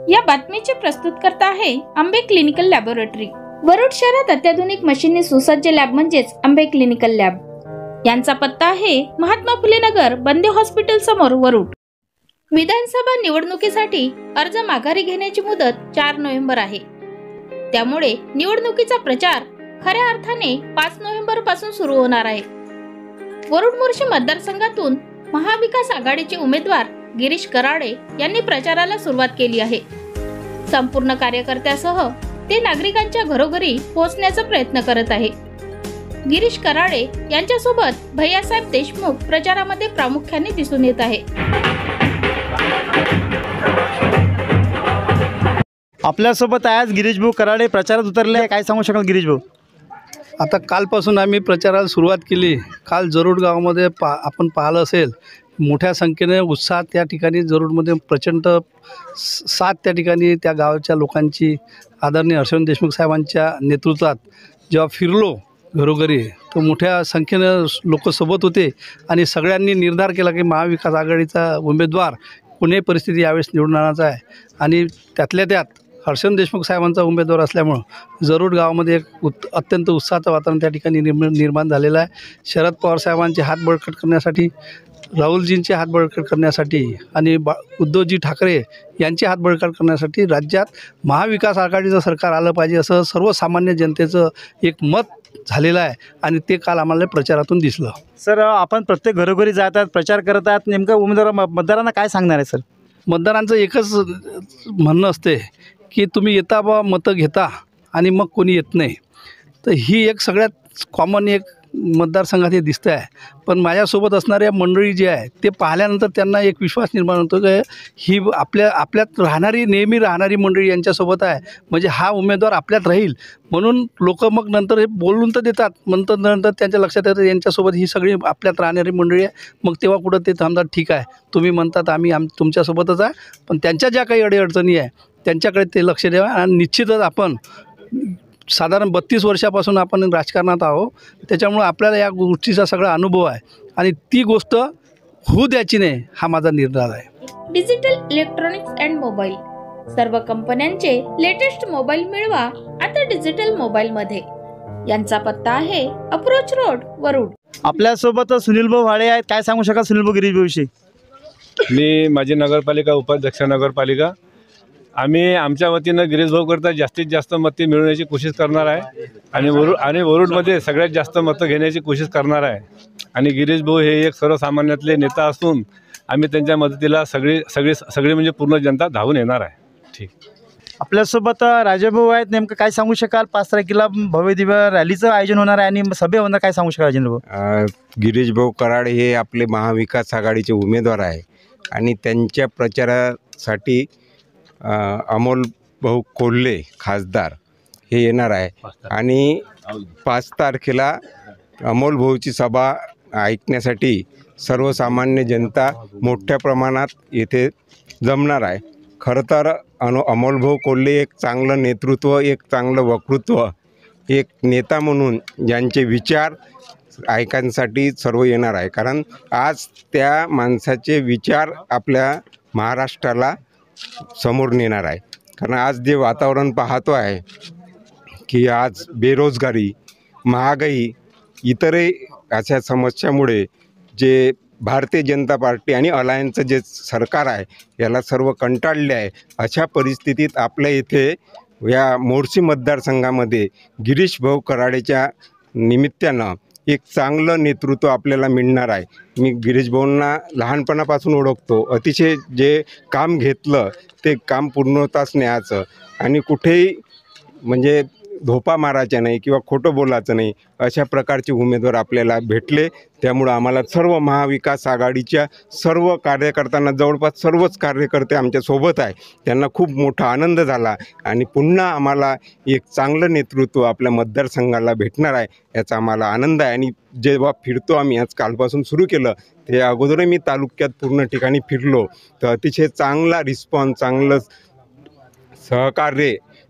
या बातमीचे प्रस्तुतकर्ता आहे आंबे क्लिनिकल लॅबोरेटरी। वरुड शहरात अत्याधुनिक मशीनने सुसज्ज लॅब म्हणजेच आंबे क्लिनिकल लॅब। यांचा पत्ता आहे महात्मा फुले नगर, बंदे हॉस्पिटल समोर, वरुड। विधानसभा निवडणुकीसाठी अर्ज माघारी घेण्याची मुदत 4 नोव्हेंबर आहे। त्यामुळे निवडणुकीचा प्रचार खऱ्या अर्थाने 5 नोव्हेंबर पासून सुरू होणार आहे। वरुड मोर्शी मतदारसंघातून महाविकास आघाडीचे उमेदवार गिरीश कराडे यांनी प्रचाराला सुरुवात केली आहे। संपूर्ण कार्यकर्त्यासह ते नागरिकांच्या घरोघरी पोहोचण्याचा प्रयत्न करत आहे। गिरीश कराडे यांच्यासोबत भैयासाहेब देशमुख प्रचारामध्ये प्रामुख्याने दिसून येत आहे। आपल्यासोबत आज गिरीश भाऊ कराडे प्रचारात उतरले, काय सांगू शकाल गिरीश भाऊ? आता कालपासून आम्ही प्रचाराला सुरुवात केली। काल जरूड गावामध्ये आपण पाहिलं असेल, मोठ्या संख्येने उत्साह त्या ठिकाणी जरूडमध्ये प्रचंड साथ त्या ठिकाणी त्या गावाच्या लोकांची आदरणीय हर्षवर्धन देशमुख साहेबांच्या नेतृत्वात जेव्हा फिरलो घरोघरी, तो मोठ्या संख्येने लोक सोबत होते आणि सगळ्यांनी निर्धार केला की महाविकास आघाडीचा उमेदवार कोणीही परिस्थिती यावेळेस निवडून आणायचा आहे। आणि त्यातल्या त्यात हर्षवर्धन देशमुख साहेबांचा उमेदवार असल्यामुळं जरूड गावामध्ये एक अत्यंत उत्साहाचं वातावरण त्या ठिकाणी निर्माण झालेलं आहे। शरद पवार साहेबांचे हात बळकट करण्यासाठी, राहुलजींचे हात बळकट करण्यासाठी आणि उद्धवजी ठाकरे यांचे हात बळकट करण्यासाठी राज्यात महाविकास आघाडीचं सरकार आलं पाहिजे असं सर्वसामान्य जनतेचं एक मत झालेलं आहे आणि ते काल आम्हाला प्रचारातून दिसलं। सर, आपण प्रत्येक घरोघरी जातात, प्रचार करत आहात, नेमकं मतदारांना काय सांगणार आहे? सर, मतदारांचं एकच म्हणणं असते की तुम्ही येता बा, मतं घेता आणि मग कोणी येत नाही। तर ही एक सगळ्यात कॉमन एक मतदारसंघात हे दिसतं आहे। पण माझ्यासोबत असणाऱ्या मंडळी जे आहे ते पाहिल्यानंतर त्यांना एक विश्वास निर्माण होतो की ही आपल्यात राहणारी, नेहमी राहणारी मंडळी यांच्यासोबत आहे, म्हणजे हा उमेदवार आपल्यात राहील म्हणून लोक मग नंतर हे बोलून तर देतात, नंतर त्यांच्या लक्षात येतं यांच्यासोबत ही सगळी आपल्यात राहणारी मंडळी आहे। मग तेव्हा कुठं ते थांबतात, ठीक आहे तुम्ही म्हणतात आम्ही तुमच्यासोबतच आहे, पण त्यांच्या ज्या काही अडीअडचणी आहे त्यांच्याकडे ते लक्ष द्यावं। आणि निश्चितच आपण साधारण 32 वर्षापासून आपण राजकारणात आहोत, त्याच्यामुळे आपल्याला या गोष्टीचा सगळा अनुभव आहे आणि ती गोष्ट होऊ द्यायची नाही, हा माझा निर्धार आहे। डिजिटल इलेक्ट्रॉनिक्स अँड मोबाईल, सर्व कंपन्यांचे लेटेस्ट मोबाईल मिळवा आता डिजिटल मोबाईल मध्ये। यांचा पत्ता आहे अप्रोच रोड, वरुड। आपल्यासोबत सुनील भाऊ वाळे आहेत, काय सांगू शकाल सुनील भाऊ गिरीश भाऊविषयी? मी माजी नगरपालिका उपाध्यक्ष नगरपालिका, आम्ही आमच्या वतीनं गिरीश भाऊ करता जास्तीत जास्त मते मिळवण्याची कोशिश करणार आहे आणि वरुडमध्ये सगळ्यात जास्त मतं घेण्याची कोशिश करणार आहे। आणि गिरीश भाऊ हे एक सर्वसामान्यातले नेता असून आम्ही त्यांच्या मदतीला सगळी म्हणजे पूर्ण जनता धावून येणार आहे। ठीक, आपल्यासोबत राजाभाऊ आहेत, नेमकं काय सांगू शकाल? 5 तारखेला भव्य दिव्य रॅलीचं आयोजन होणार आहे आणि सभा होणार, काय सांगू शकाल राजेंद्र भाऊ? गिरीश भाऊ कराड हे आपले महाविकास आघाडीचे उमेदवार आहे आणि त्यांच्या प्रचारासाठी अमोल भाऊ कोल्हे खासदार हे येणार आहे आणि 5 तारखेला अमोल भाऊची सभा ऐकण्यासाठी सर्वसामान्य जनता मोठ्या प्रमाणात येथे जमणार आहे। खरं तर अमोल भाऊ कोल्हे एक चांगलं नेतृत्व, एक चांगलं वक्तृत्व, एक नेता म्हणून ज्यांचे विचार ऐकण्यासाठी सर्व येणार आहे, कारण आज त्या माणसाचे विचार आपल्या महाराष्ट्राला समोर नेणार आहे। कारण आज जे वातावरण पाहतो आहे की आज बेरोजगारी, महागाई, इतरही अशा समस्यामुळे जे भारतीय जनता पार्टी आणि अलायन्सचं जे सरकार आहे याला सर्व कंटाळले आहे। अशा परिस्थितीत आपल्या इथे या मोर्शी मतदारसंघामध्ये गिरीश भाऊ कराडेच्या निमित्तानं एक चांगलं नेतृत्व आपल्याला मिळणार आहे। मी गिरीश भाऊंना लहानपणापासून ओळखतो, अतिशय जे काम घेतलं ते काम पूर्णत्वास न्यायचं आणि कुठेही म्हणजे धोपा मारायचा नाही किंवा खोटं बोलायचं नाही, अशा प्रकारचे उमेदवार आपल्याला भेटले। त्यामुळं आम्हाला सर्व महाविकास आघाडीच्या सर्व कार्यकर्त्यांना, जवळपास सर्वच कार्यकर्ते आमच्यासोबत आहे, त्यांना खूप मोठा आनंद झाला आणि पुन्हा आम्हाला एक चांगलं नेतृत्व आपल्या मतदारसंघाला भेटणार आहे याचा आम्हाला आनंद आहे। आणि जेव्हा फिरतो आम्ही, आज कालपासून सुरू केलं, ते अगोदरही मी तालुक्यात पूर्ण ठिकाणी फिरलो तर अतिशय चांगला रिस्पॉन्स, चांगलं सहकार्य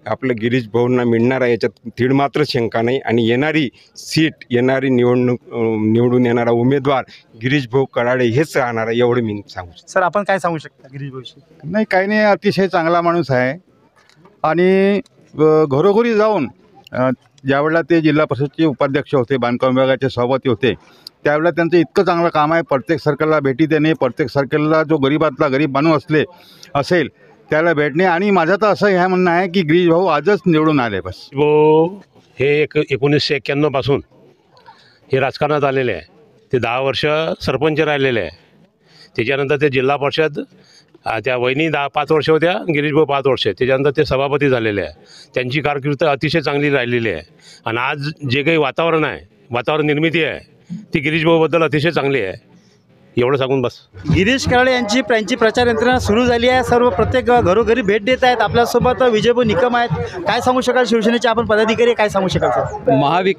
आपलं गिरीश भाऊंना मिळणार आहे याच्यात तीळमात्र शंका नाही. आणि येणारी सीट, येणारी निवडून येणारा उमेदवार गिरीश भाऊ कराडे हेच राहणार आहे, एवढं मी सांगू शकतो. सर, आपण काय सांगू शकता गिरीश भाऊशी? नाही, काही नाही, अतिशय चांगला माणूस आहे. आणि घरोघरी जाऊन ज्यावेळेला ते जिल्हा परिषदचे उपाध्यक्ष होते, बांधकाम विभागाचे सभापती होते, त्यावेळेला त्यांचं इतकं चांगलं काम आहे. प्रत्येक सर्कलला भेटी देणे, प्रत्येक सर्कलला जो गरीबातला गरीब माणूस असेल त्याला भेटणे. आणि माझं तर असं ह्या म्हणणं आहे की गिरीश भाऊ आजच निवडून आले बस. भाऊ हे 1991 पासून हे राजकारणात आलेले आहे. ते 10 वर्ष सरपंच राहिलेले आहे. त्याच्यानंतर ते जिल्हा परिषद, त्या वहिनी 5 वर्ष होत्या, गिरीश भाऊ 5 वर्ष. त्याच्यानंतर ते सभापती झालेले आहे. त्यांची कारकीर्द अतिशय चांगली राहिलेली आहे. आणि आज जे काही वातावरण निर्मिती आहे ती गिरीश भाऊबद्दल अतिशय चांगली आहे. एवढं सांगून बस. गिरीश कराडे यांची प्रचार यंत्रणा सुरू झाली आहे. सर्व प्रत्येक घरोघरी भेट देत आहेत. आपल्यासोबत विजयभाऊ निकम आहेत. काय सांगू शकाल शिवसेनेचे आपण पदाधिकारी, काय सांगू शकाल सर?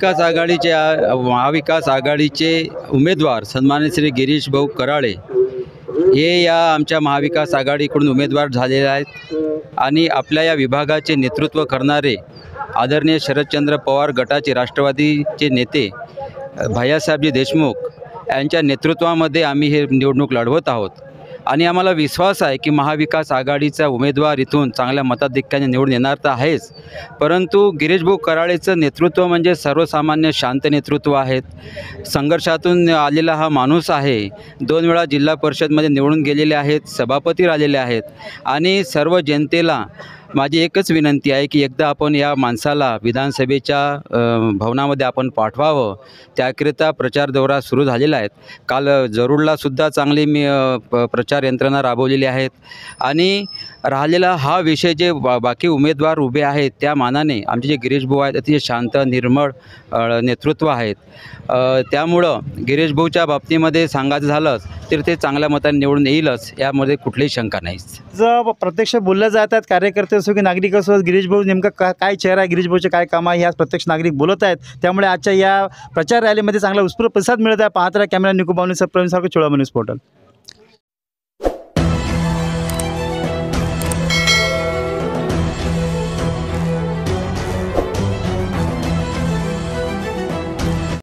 महाविकास आघाडीचे उमेदवार सन्माननीय श्री गिरीश भाऊ कराळे हे या आमच्या महाविकास आघाडीकडून उमेदवार झालेले आहेत. आणि आपल्या या विभागाचे नेतृत्व करणारे आदरणीय शरदचंद्र पवार गटाचे राष्ट्रवादीचे नेते भैयासाहेबजी देशमुख यांच्या नेतृत्वामध्ये आम्ही हे निवडणूक लढवत आहोत. आणि आम्हाला विश्वास आहे की महाविकास आघाडीचा उमेदवार इथून चांगल्या मताधिक्याने निवडून येणार तर आहेच, परंतु गिरीश भाऊ कराळेचं नेतृत्व म्हणजे सर्वसामान्य शांत नेतृत्व आहेत. संघर्षातून आलेला हा माणूस आहे. 2 वेळा जिल्हा परिषदमध्ये निवडून गेलेले आहेत, सभापती राहिलेले आहेत. आणि सर्व जनतेला माझी एकच विनंती आहे की एकदा आपण या माणसाला विधानसभेच्या भवनामध्ये आपण पाठवावं. त्याकरिता प्रचार दौरा सुरू झालेला आहे. काल जरूरलासुद्धा चांगली प्रचार यंत्रणा राबवलेली आहेत. आणि राहिलेला हा विषय जे बाकी उमेदवार उभे आहेत त्या मानाने आमचे जे गिरीश भाऊ आहेत अतिशय शांत निर्मळ नेतृत्व आहेत. त्यामुळं गिरीश भाऊच्या बाबतीमध्ये सांगायचं झालंच तर ते चांगल्या मताने निवडून येईलच, यामध्ये कुठलीही शंका नाहीच. जर प्रत्यक्ष बोललं जातात, कार्यकर्ते असो की नागरिक असो, गिरीश भाऊ नेमकं काय चेहरा आहे, गिरीश भाऊचे काय काम आहे, ह्या प्रत्यक्ष नागरिक बोलत आहेत. त्यामुळे आजच्या या प्रचार रॅलीमध्ये चांगला उत्स्फूर्त प्रतिसाद मिळत आहे. पाहत राहा कॅमेरा निकोबावनी सर, प्रवीण सारखं चोळामणी पोर्टल.